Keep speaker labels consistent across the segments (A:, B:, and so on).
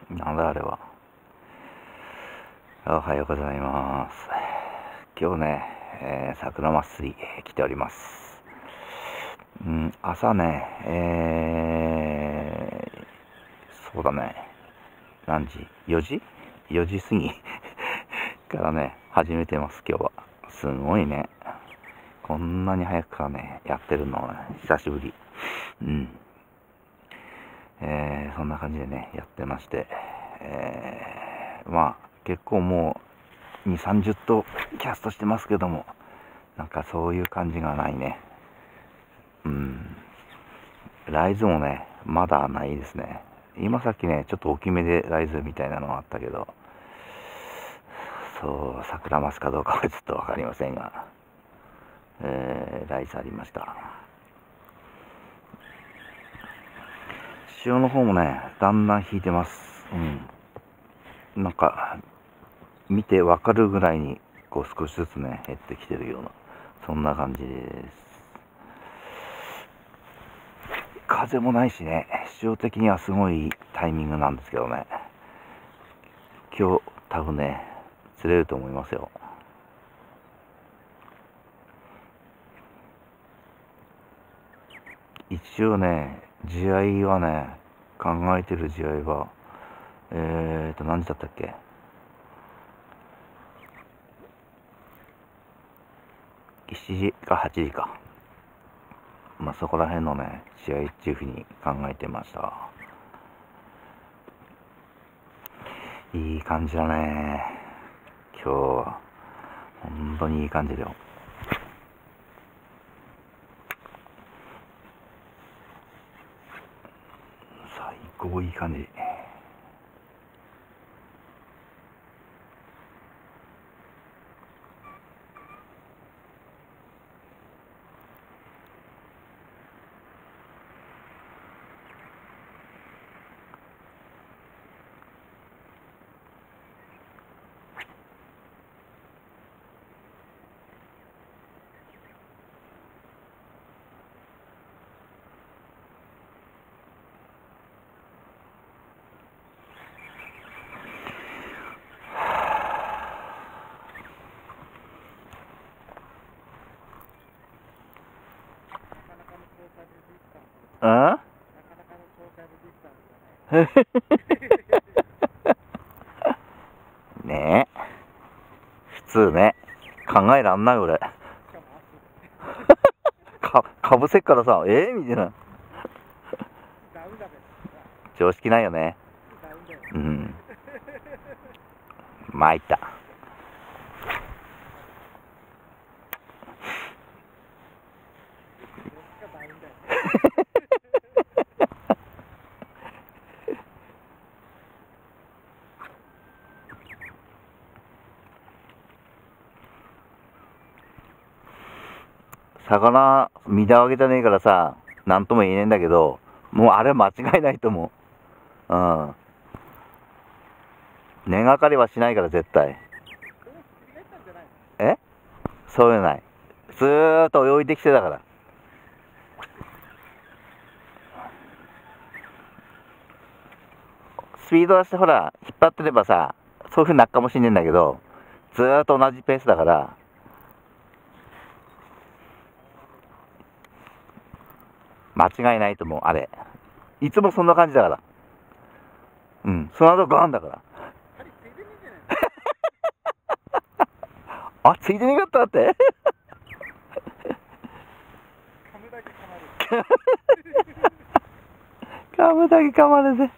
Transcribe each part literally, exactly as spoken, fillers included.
A: なんだあれは。おはようございます。今日ね、えー、桜祭り来ております。うん、朝ね、えー、そうだね、何時 ?よ 時 ?よ 時過ぎからね、始めてます、今日は。すごいね。こんなに早くからね、やってるの、ね、久しぶり。うん。えー、そんな感じでね、やってまして、えー、まあ、結構もう、に、さんじゅっとキャストしてますけども、なんかそういう感じがないね。うん。ライズもね、まだないですね。今さっきね、ちょっと大きめでライズみたいなのがあったけど、そう、桜マスかどうかはちょっとわかりませんが、えー、ライズありました。潮の方もね、だんだん引いてます。うん。なんか、見てわかるぐらいに、こう少しずつね、減ってきてるような、そんな感じです。風もないしね、潮的にはすごいタイミングなんですけどね、今日多分ね、釣れると思いますよ。一応ね、地合いはね、考えてる地合いは、えーと、何時だったっけ？しちじかはちじか。まあ、そこら辺のね、試合っていうふうに考えてました。いい感じだね。今日は。本当にいい感じだよ。最高いい感じ。あねえ、普通ね、考えらんない俺。か、かぶせっからさ、えー、みたいな。常識ないよね。うん。参った。魚、見たわけじゃねえからさ、なんとも言えねえんだけど、もうあれ間違いないと思う。うん。根がかりはしないから絶対。え？そういうのない。ずーっと泳いできてたから。スピード出してほら、引っ張ってればさ、そういう風になるかもしんねえんだけど、ずーっと同じペースだから、間違いないと思う、あれ。いつもそんな感じだから。うん、その後ガーンだから。あ、ついてねかったって噛むだけ噛まれて。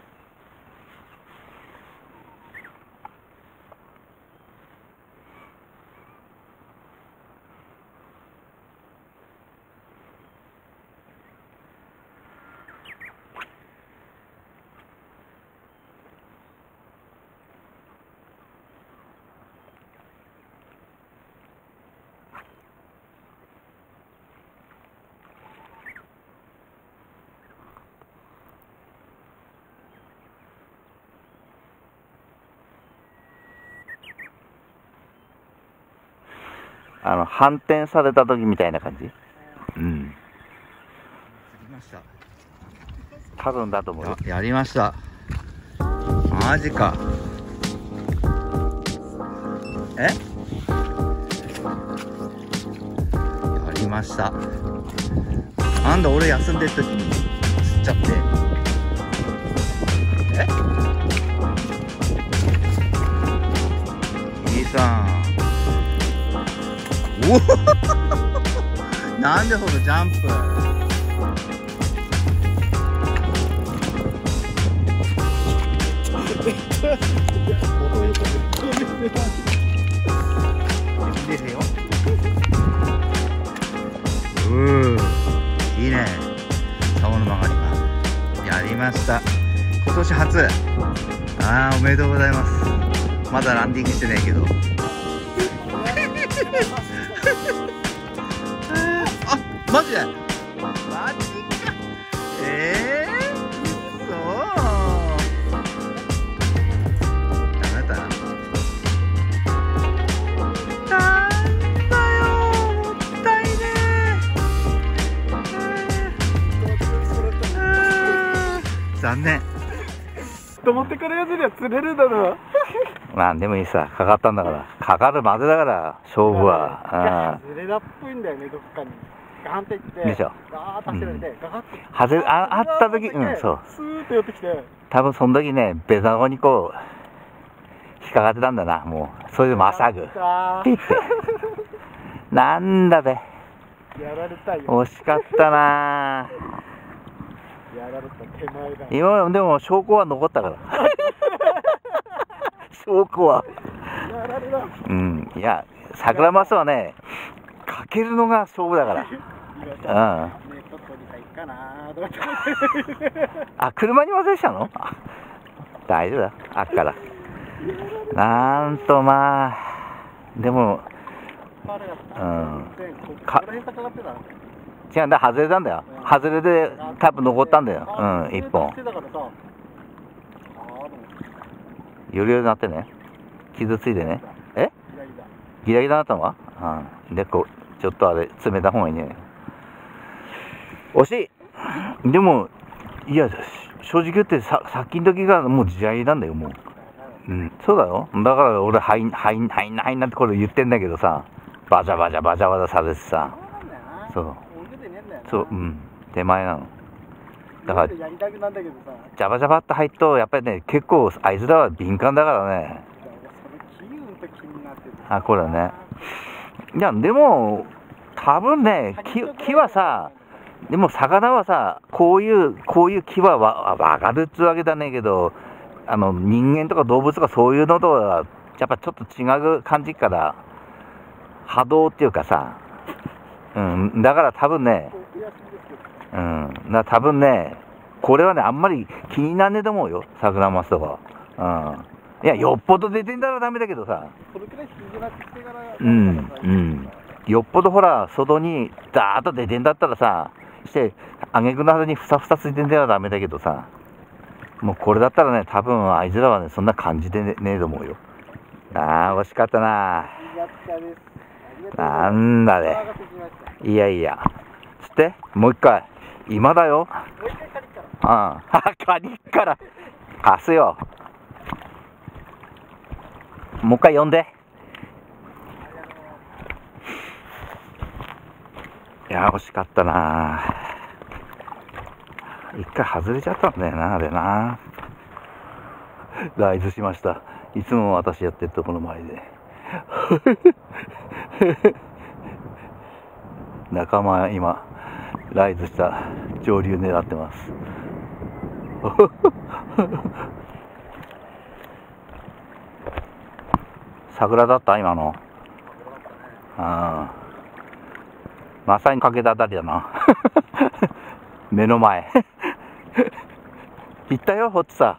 A: あの、反転された時みたいな感じ。うん。
B: 釣りました。
A: 多分だと思うよ。
B: やりました。
A: マジか。え、やりました。なんだ俺休んでる時に釣っちゃって。え、兄さん、おおなんでそのジャンプ。ですよ。うー、いいね。竿の曲がりがやりました。今年初。ああ、おめでとうございます。まだランディングしてないけど。あ、マジで。マジか。ええー、そう。ダメだ。なんだよ、もったいねえ。残念。
B: と思ってからやつには釣れるだろう。
A: まあでもいいさ、かかったんだから、かかるまでだから勝負は。
B: 外れだっぽいんだよね、どっかにガーンっていって
A: でしょ。
B: ガーッと走られて、ガーッて
A: 外れ、あ、あった時、うん、そう。
B: スーッと寄ってきて、
A: 多分その時ね、ベタゴにこう引っかかってたんだな、もう。それでまさぐピッて。なんだべ、
B: やられたよ。
A: 惜しかったな。
B: やられた手前だ。
A: 今でも証拠は残ったから。証拠は。
B: やられた。
A: うん、いや、桜マスはね、かけるのが勝負だから。うん。
B: ね、ちょっとにかいかなと思って。
A: あ、車に忘れしたの？あ、大丈夫だ、あっから。なんとまあ、でも、うん。か違うんだ、外れたんだよ。外れで多分残ったんだよ。うん、一本。よりよりになってね。傷ついてね。え？ギラギラになったのは？うん。で、こう、ちょっとあれ、詰めた方がいいね。惜しい。でも、いや、正直言ってさ、さっきの時がもう時代なんだよ、もう。うん、そうだよ。だから俺、はい、はい、はい、はい、なんてこれ言ってんだけどさ、バジャバジャバジャバジャされてさ。そう。そう、うん。手前なの。だから、ジャバジャバって入ると、やっぱりね、結構、あいつらは敏感だからね。あ、これね。いや、でも、多分ね、木、木はさ、でも魚はさ、こういう、こういう木はわ、わかるっつうわけだねえけど、あの、人間とか動物とかそういうのとは、やっぱちょっと違う感じから、波動っていうかさ、うん、だから多分ね、うん、だから多分ね、これはね、あんまり気になんねえと思うよ、桜マスとか。うん。いや、よっぽど出てんだらダメだけどさ。うん、うん。よっぽどほら、外にダーッと出てんだったらさ、して、あげくのはずにふさふさついてんだらダメだけどさ、もうこれだったらね、多分あいつらはね、そんな感じでねえと思うよ。ああ、惜しかったな。なんだね。いやいや。つって、もう一回。今だよ。うん。はカニから。貸すよ。もう一回呼んで。いや、惜しかったな。一回外れちゃったんだよな、あれな。ライズしました。いつも私やってるとこの前で。仲間今、ライズした上流狙ってます。桜だった今の。ああ。まさにかけたあたりだな。目の前。行ったよ、ほっつさ。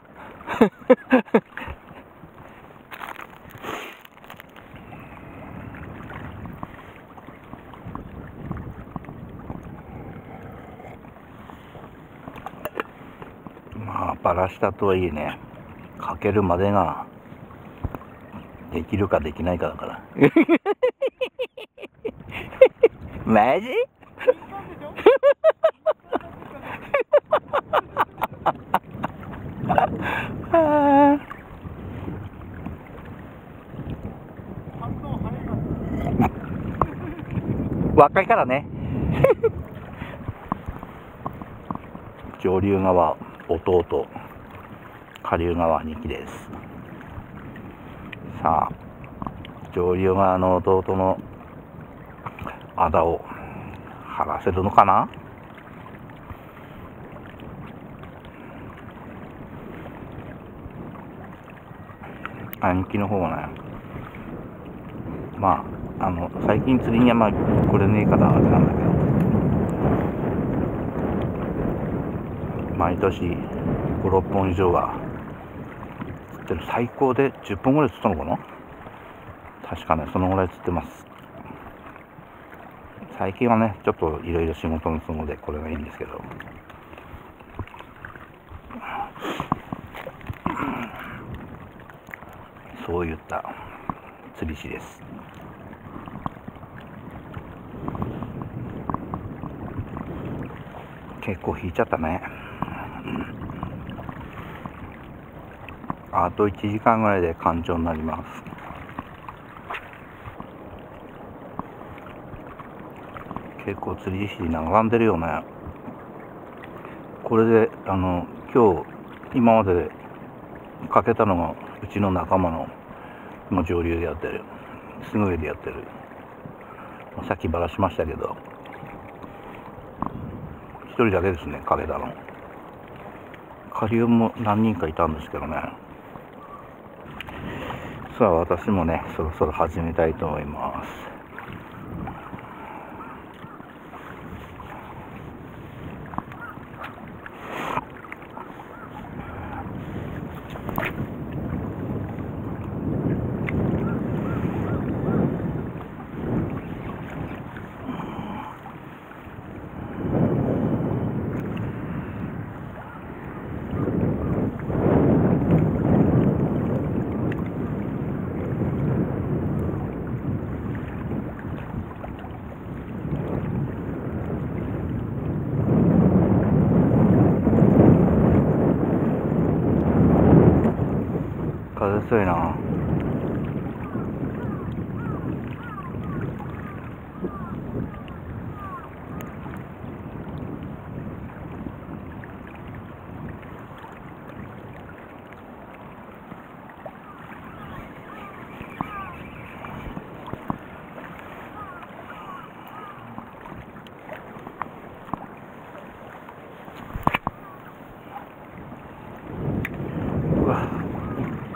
A: まあ、バラしたとはいえね、かけるまでができるかできないかだから。マジ？ 若いからね。上流側弟、下流側兄貴です。さあ、上流側の弟のあだを張らせるのかな。兄貴の方はね、まあ、あの、最近釣りにはまあ来れねえからあれなんだけど、毎年ご、ろっぽん以上が釣ってる。最高でじゅっぽんぐらい釣ったのかな。確かね、そのぐらい釣ってます。最近はね、ちょっといろいろ仕事の都合でこれがいいんですけど、そういった釣り師です。結構引いちゃったね。あといちじかんぐらいで干潮になります。結構釣り師並んでるよね。これであの今日今まででかけたのがうちの仲間のもう上流でやってる、すぐ上でやってる、さっきばらしましたけど、一人だけですね、かけたの。下流も何人かいたんですけどね。さあ、私もね、そろそろ始めたいと思います。風強いな。うわ、いった。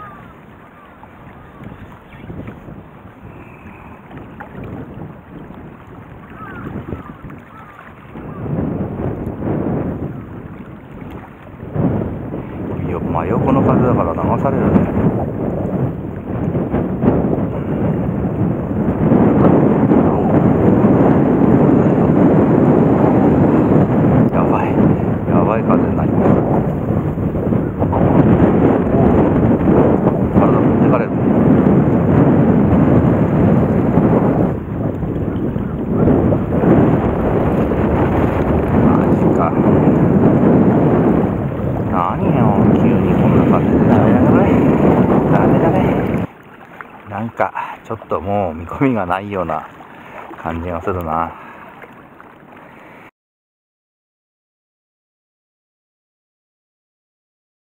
A: 真横の風だから流されるね。やばいやばい風になります。体持ってかれる。マジか。何よ、急にこんな風で。ダメだね。ダメだね。なんかちょっともう見込みがないような感じがするな。